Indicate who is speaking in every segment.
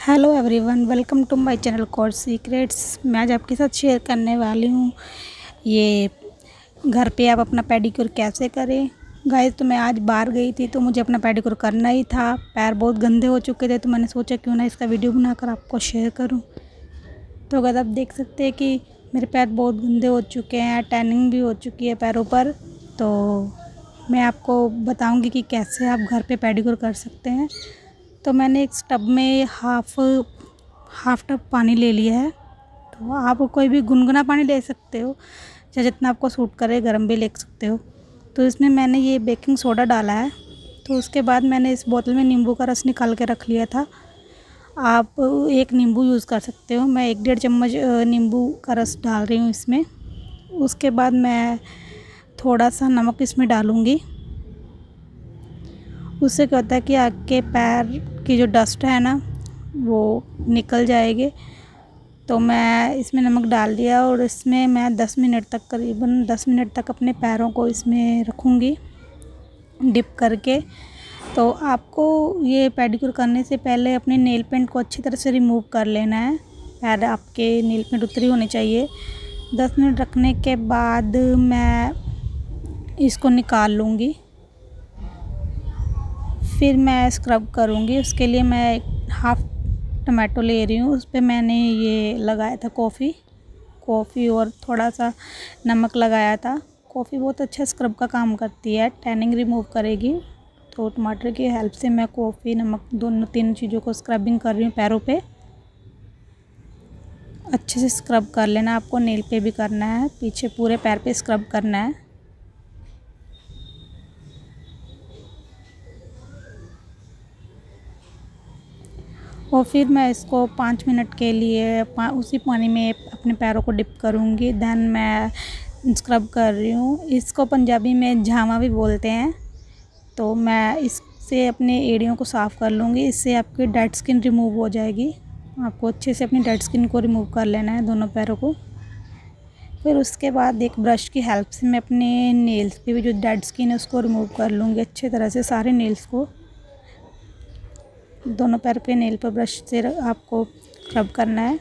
Speaker 1: Hello everyone, welcome to my channel code secrets. मैं आज आपके साथ शेयर करने वाली हूँ ये घर पे आप अपना पेडिक्योर कैसे करें। गाइस, तो मैं आज बाहर गई थी तो मुझे अपना पेडिक्योर करना ही था। पैर बहुत गंदे हो चुके थे तो मैंने सोचा क्यों ना इसका वीडियो बनाकर आपको शेयर करूँ। तो अगर आप देख सकते हैं कि मेरे पैर बहुत गंदे हो चुके हैं, टैनिंग भी हो चुकी है पैरों पर। तो मैं आपको बताऊँगी कि कैसे आप घर पर पेडिक्योर कर सकते हैं। तो मैंने एक टब में हाफ टब पानी ले लिया है। तो आप कोई भी गुनगुना पानी ले सकते हो, चाहे जितना आपको सूट करे, गर्म भी ले सकते हो। तो इसमें मैंने ये बेकिंग सोडा डाला है। तो उसके बाद मैंने इस बोतल में नींबू का रस निकाल के रख लिया था। आप एक नींबू यूज़ कर सकते हो। मैं 1-1.5 चम्मच नींबू का रस डाल रही हूँ इसमें। उसके बाद मैं थोड़ा सा नमक इसमें डालूँगी। उससे क्या होता है कि आपके पैर की जो डस्ट है ना वो निकल जाएगी। तो मैं इसमें नमक डाल दिया और इसमें मैं 10 मिनट तक, करीबन 10 मिनट तक अपने पैरों को इसमें रखूँगी डिप करके। तो आपको ये पेडिक्योर करने से पहले अपने नेल पेंट को अच्छी तरह से रिमूव कर लेना है। पैर आपके नेल पेंट उतरी होनी चाहिए। 10 मिनट रखने के बाद मैं इसको निकाल लूँगी। फिर मैं स्क्रब करूँगी। उसके लिए मैं हाफ़ टमाटो ले रही हूँ। उस पर मैंने ये लगाया था कॉफ़ी और थोड़ा सा नमक लगाया था। कॉफ़ी बहुत अच्छा स्क्रब का काम करती है, टैनिंग रिमूव करेगी। तो टमाटर की हेल्प से मैं कॉफ़ी, नमक, दोनों 3 चीज़ों को स्क्रबिंग कर रही हूँ पैरों पे। अच्छे से स्क्रब कर लेना। आपको नेल पे भी करना है, पीछे पूरे पैर पे स्क्रब करना है। और फिर मैं इसको 5 मिनट के लिए उसी पानी में अपने पैरों को डिप करूँगी। देन मैं स्क्रब कर रही हूँ। इसको पंजाबी में झामा भी बोलते हैं। तो मैं इससे अपने एड़ियों को साफ़ कर लूँगी। इससे आपकी डेड स्किन रिमूव हो जाएगी। आपको अच्छे से अपनी डेड स्किन को रिमूव कर लेना है, दोनों पैरों को। फिर उसके बाद एक ब्रश की हेल्प से मैं अपने नेल्स पे भी जो डेड स्किन है उसको रिमूव कर लूँगी अच्छे तरह से, सारे नेल्स को। दोनों पैर पे नेल पर ब्रश से आपको स्क्रब करना है।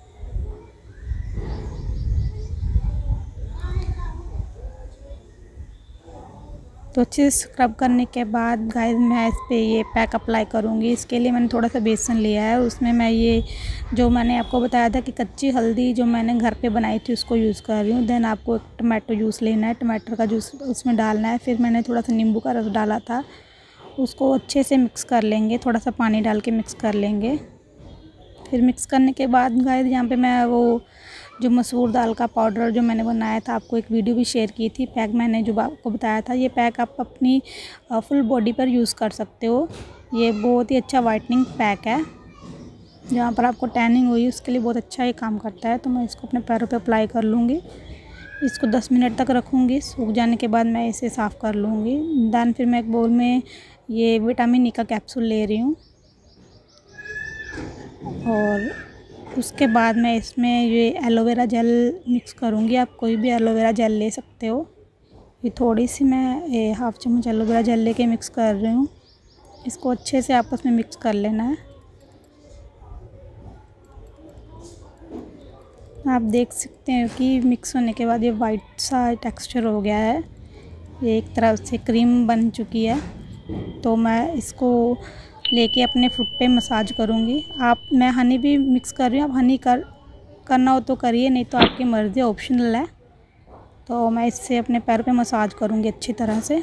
Speaker 1: तो अच्छे से स्क्रब करने के बाद गाइस मैं इस पे ये पैक अप्लाई करूँगी। इसके लिए मैंने थोड़ा सा बेसन लिया है। उसमें मैं ये जो मैंने आपको बताया था कि कच्ची हल्दी जो मैंने घर पे बनाई थी उसको यूज़ कर रही हूँ। देन आपको एक टमाटो जूस लेना है, टमाटर का जूस उसमें डालना है। फिर मैंने थोड़ा सा नींबू का रस डाला था, उसको अच्छे से मिक्स कर लेंगे। थोड़ा सा पानी डाल के मिक्स कर लेंगे। फिर मिक्स करने के बाद गाइस यहाँ पे मैं वो जो मसूर दाल का पाउडर जो मैंने बनाया था, आपको एक वीडियो भी शेयर की थी। पैक मैंने जो आपको बताया था, ये पैक आप अपनी फुल बॉडी पर यूज़ कर सकते हो। ये बहुत ही अच्छा वाइटनिंग पैक है। जहाँ पर आपको टैनिंग हुई उसके लिए बहुत अच्छा ये काम करता है। तो मैं इसको अपने पैरों पे अप्लाई कर लूँगी। इसको 10 मिनट तक रखूँगी। सूख जाने के बाद मैं इसे साफ़ कर लूँगी। देन फिर मैं एक बोल में ये विटामिन ई का कैप्सूल ले रही हूँ और उसके बाद मैं इसमें ये एलोवेरा जेल मिक्स करूँगी। आप कोई भी एलोवेरा जेल ले सकते हो। ये थोड़ी सी मैं हाफ़ चम्मच एलोवेरा जेल लेके मिक्स कर रही हूँ। इसको अच्छे से आपस में मिक्स कर लेना है। आप देख सकते हैं कि मिक्स होने के बाद ये वाइट सा टेक्सचर हो गया है। ये एक तरह से क्रीम बन चुकी है। तो मैं इसको लेके अपने फुट पे मसाज करूँगी। मैं हनी भी मिक्स कर रही हूँ। आप हनी करना हो तो करिए, नहीं तो आपकी मर्ज़ी, ऑप्शनल है। तो मैं इससे अपने पैर पे मसाज करूँगी अच्छी तरह से।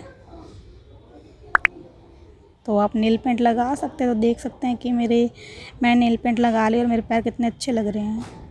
Speaker 1: तो आप नेल पेंट लगा सकते हैं। तो देख सकते हैं कि मैं नेल पेंट लगा ली और मेरे पैर कितने अच्छे लग रहे हैं।